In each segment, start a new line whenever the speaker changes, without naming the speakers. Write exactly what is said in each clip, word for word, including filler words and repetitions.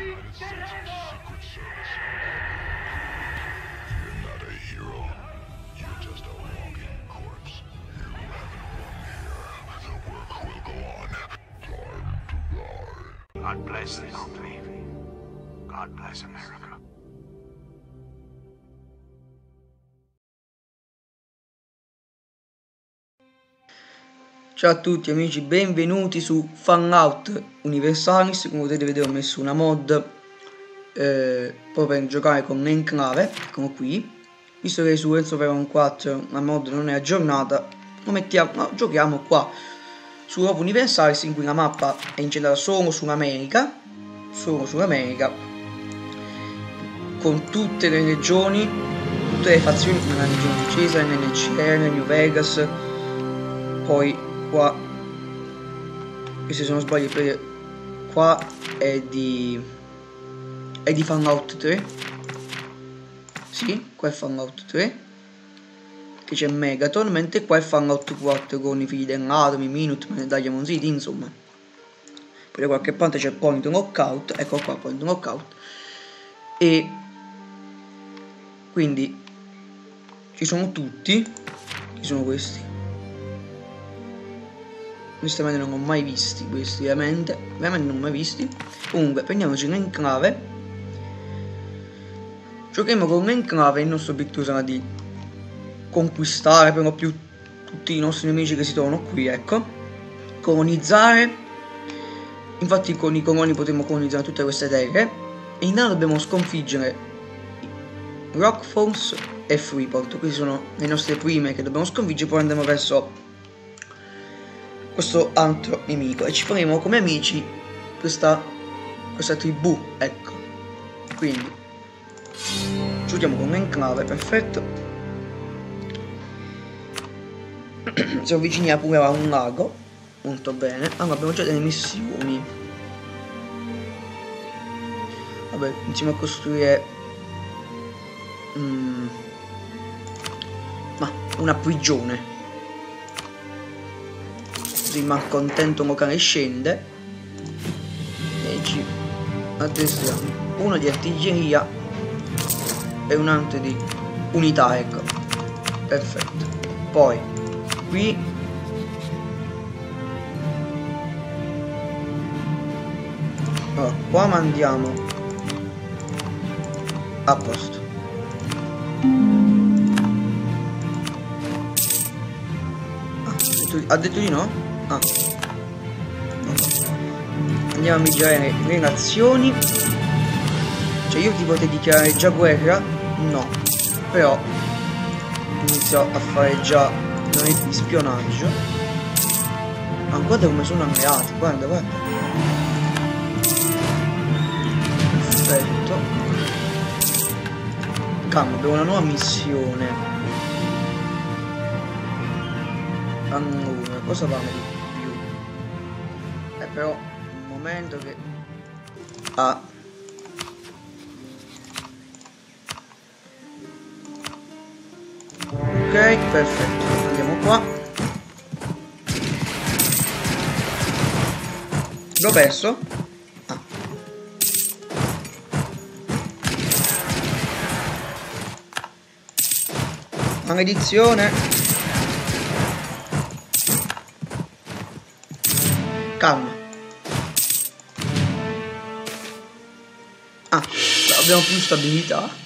God bless the Old Navy. God bless America.
Ciao a tutti amici, benvenuti su Fallout Universalis. Come potete vedere ho messo una mod eh, proprio per giocare con Enclave, ecco qui. Visto che su Hearts of Iron quattro la mod non è aggiornata, lo mettiamo, no, giochiamo qua su Hub Universalis, in cui la mappa è incentrata solo sull'America, solo sull'America, con tutte le regioni, tutte le fazioni, come la regione di Cesare, N C R, New Vegas, poi qua, se non sbaglio, per qua è di è di Fallout tre, sì, qua è Fallout tre, che c'è Megaton, mentre qua è Fallout quattro con i figli dell'Atom, i Minutemen e Diamond City, insomma. Poi da qualche parte c'è Point Knockout, ecco qua Point Knockout, e quindi ci sono tutti, chi sono questi? Onestamente non ho mai visti questi, veramente, veramente non ho mai visti. Comunque prendiamoci l'Enclave, giochiamo con l'Enclave. Il nostro obiettivo sarà di conquistare per lo più tutti i nostri nemici che si trovano qui, ecco, colonizzare. Infatti con i coloni potremo colonizzare tutte queste terre, e intanto dobbiamo sconfiggere Rockfalls e Freeport. Queste sono le nostre prime che dobbiamo sconfiggere, poi andremo verso questo altro nemico e ci faremo come amici questa, questa tribù, ecco. Quindi giochiamo con l'Enclave, perfetto. Si avvicina pure a un lago, molto bene. Allora abbiamo già delle missioni. Vabbè, iniziamo a costruire mm, ma una prigione, così il malcontento locale scende e ci addestriamo uno di artiglieria e un altro di unità, ecco, perfetto. Poi qui allora, qua mandiamo a posto. Ah, ha detto di no? Ah. Andiamo a migliorare le nazioni. Cioè io ti potrei dichiarare già guerra? No. Però inizio a fare già di spionaggio. Ah, guarda come sono alleati, guarda, guarda. Perfetto. Calma, abbiamo una nuova missione. Allora, cosa vanno di più? Eh però, un momento che... Ah. Ok, perfetto, andiamo qua. L'ho perso? Ah. Maledizione. Calma. Ah, abbiamo più stabilità.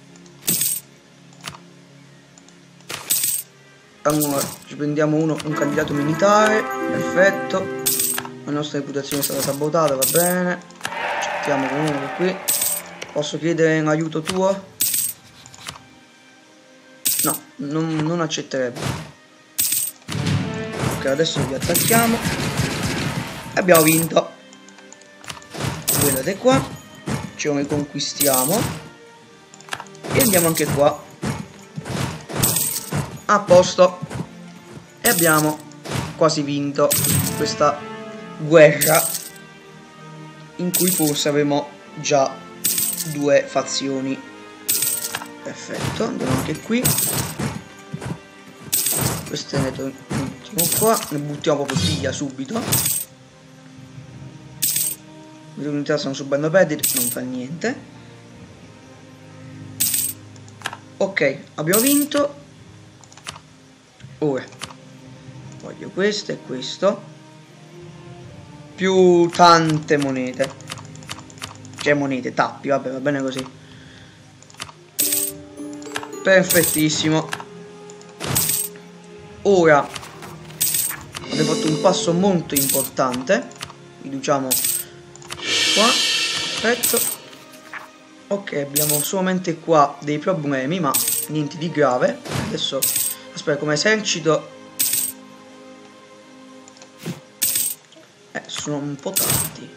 Allora, ci prendiamo uno, un candidato militare, perfetto. La nostra reputazione è stata sabotata, va bene. Accettiamo comunque qui. Posso chiedere l'aiuto tuo? No, non, non accetterebbe. Ok, adesso vi attacchiamo. E abbiamo vinto. Guardate qua. Ci riconquistiamo. E andiamo anche qua. A posto. E abbiamo quasi vinto questa guerra, in cui forse avremo già due fazioni. Perfetto, andiamo anche qui. Queste ne mettiamo qua, ne buttiamo proprio via subito. le unità stanno subendo a perdere, non fa niente. Ok, abbiamo vinto. Ora voglio questo e questo, più tante monete, cioè monete, tappi, vabbè, va bene così. Perfettissimo. Ora abbiamo fatto un passo molto importante. Riduciamo qua, perfetto. Ok, abbiamo solamente qua dei problemi, ma niente di grave. Adesso aspetta, come esercito eh, sono un po' tanti.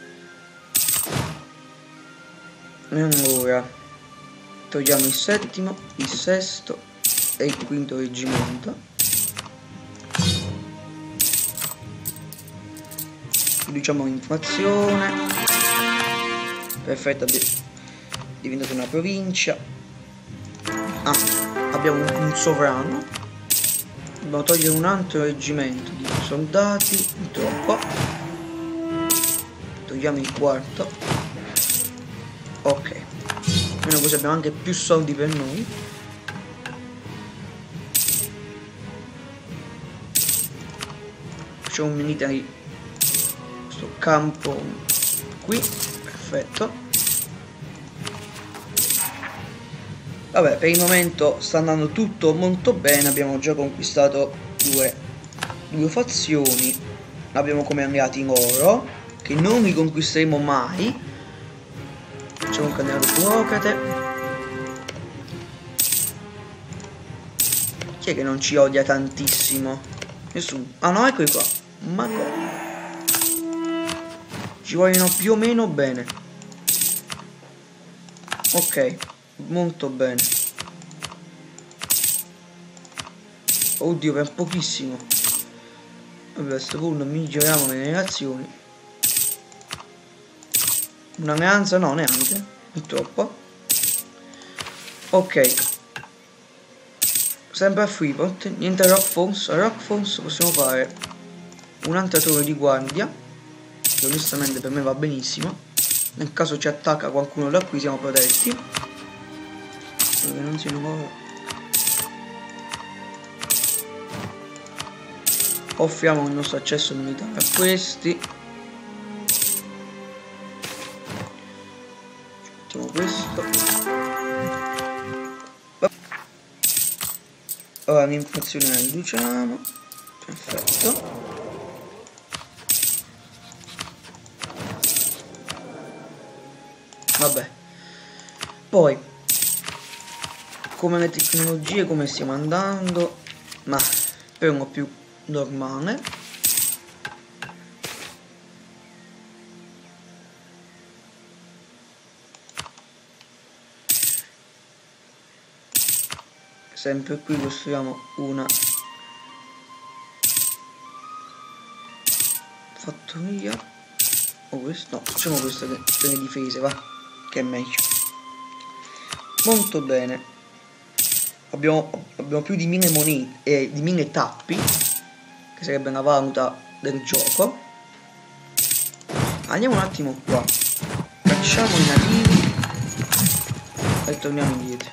E allora togliamo il settimo, il sesto e il quinto reggimento. Riduciamo l'inflazione. Perfetto, è diventata una provincia. Ah, abbiamo un sovrano. Dobbiamo togliere un altro reggimento di soldati. Troppo. Togliamo il quarto. Ok. Almeno così abbiamo anche più soldi per noi. Facciamo un military. Questo campo qui. Perfetto. Vabbè, per il momento sta andando tutto molto bene. Abbiamo già conquistato due, due fazioni. Abbiamo come alleati loro, che non riconquisteremo mai. Facciamo un candidato burocrate. Chi è che non ci odia tantissimo? Nessuno. Ah no, eccoli qua. Ma come? Ci vogliono più o meno bene. Ok, molto bene. Oddio, per pochissimo. Vabbè, a questo punto miglioriamo le relazioni. Un'alleanza no, neanche. Purtroppo. Ok. Sempre a Freeport. Niente a Rockfalls. A Rockfalls possiamo fare un'altra torre di guardia, che onestamente per me va benissimo. Nel caso ci attacca qualcuno da qui siamo protetti. Perché non si muove. Offriamo il nostro accesso militare a questi. Facciamo questo. Ora l'inflazione la riduciamo. Perfetto. Vabbè. Poi come le tecnologie come stiamo andando, ma per uno più normale. Sempre qui costruiamo una fattoria. O questo no, facciamo questo per le difese, va, che è meglio. Molto bene. Abbiamo, abbiamo più di mille monete e eh, di mille tappi, che sarebbe una valuta del gioco. Andiamo un attimo qua, facciamo i nativi e torniamo indietro.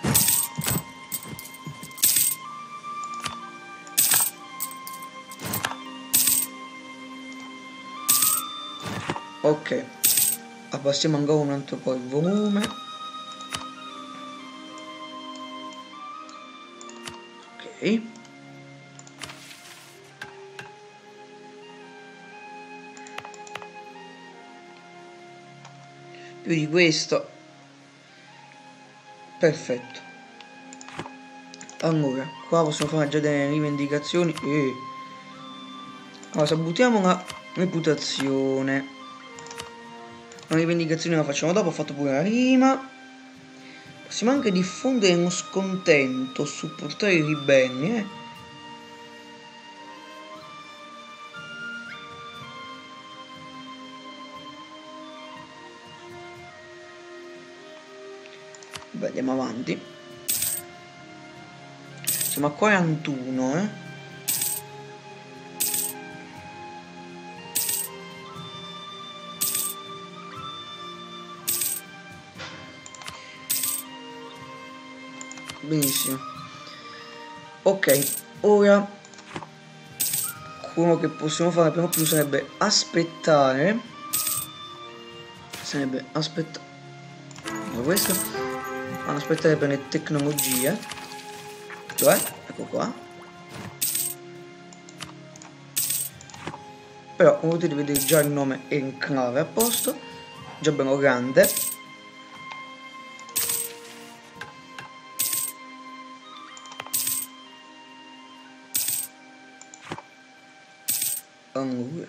Ok, abbassiamo ancora un altro po' il volume. Ok. Più di questo. Perfetto. Allora, qua possiamo fare già delle rivendicazioni. E allora, sabutiamo la reputazione. La rivendicazione la facciamo dopo, ho fatto pure la rima. Possiamo anche diffondere uno scontento, supportare i ribelli, eh. Beh, andiamo avanti. Siamo a quarantuno, eh. benissimo. Ok, ora quello che possiamo fare prima o più sarebbe aspettare. Sarebbe aspettare. Questo. Ah, aspettare per le tecnologie. Cioè, ecco qua. Però come potete vedere già il nome è in clave a posto. Già bello grande. Allora,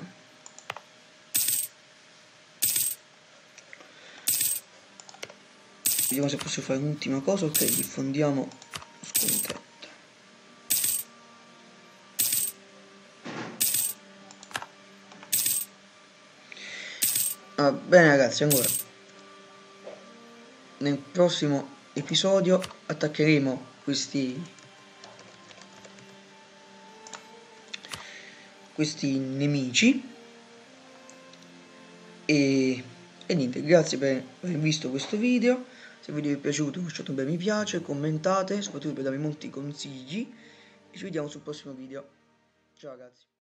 vediamo se posso fare l'ultima cosa. Ok, diffondiamo scontento. Ah, bene ragazzi, allora nel prossimo episodio attaccheremo questi questi nemici e, e niente, grazie per aver visto questo video. Se il video vi è piaciuto lasciate un bel mi piace, commentate, soprattutto per darmi molti consigli e ci vediamo sul prossimo video. Ciao ragazzi.